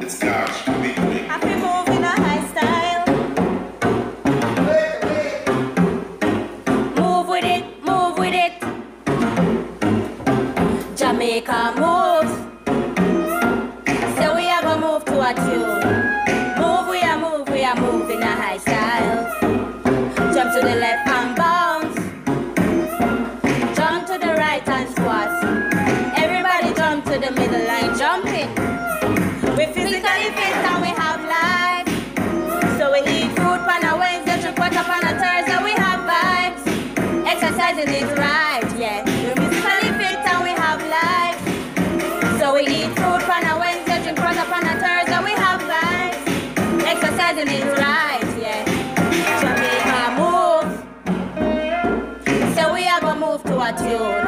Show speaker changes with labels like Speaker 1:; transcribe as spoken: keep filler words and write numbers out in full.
Speaker 1: the scotch to be quick.
Speaker 2: Happy move in a high style. Move with it, move with it. Jamaica moves. So we are gonna move to a tune. Move, we are move, we are move in a high style. Jump to the left and bounce. Jump to the right and squat. Everybody jump to the middle line, jumping. We physically fit and we have life. So we eat food on a Wednesday, three quarter on a Thursday, we have vibes. Exercising is right, yeah. We physically fit and we have life. So we eat food on a Wednesday, drink water on a Thursday, we have vibes. Exercising is right, yeah. Jamaica move. So we are gonna move to a tune.